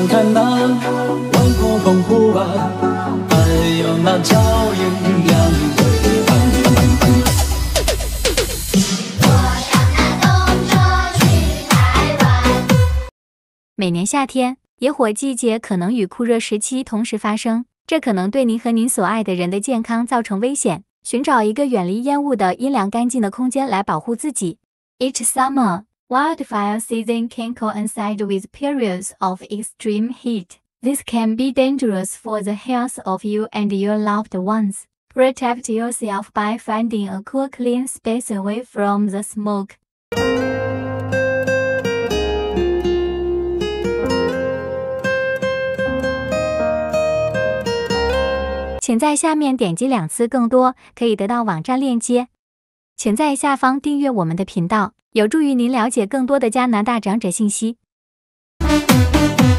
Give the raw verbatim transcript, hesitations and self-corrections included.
看看那广阔澎湖湾，还有那照艳阳的海岸。 每年夏天，野火季节可能与酷热时期同时发生，这可能对您和您所爱的人的健康造成危险。寻找一个远离烟雾的阴凉干净的空间来保护自己。Each summer, wildfire season can coincide with periods of extreme heat. This can be dangerous for the health of you and your loved ones. Protect yourself by finding a cool, clean space away from the smoke. 请在下面点击两次更多，可以得到网站链接。请在下方订阅我们的频道，有助于您了解更多的加拿大长者信息。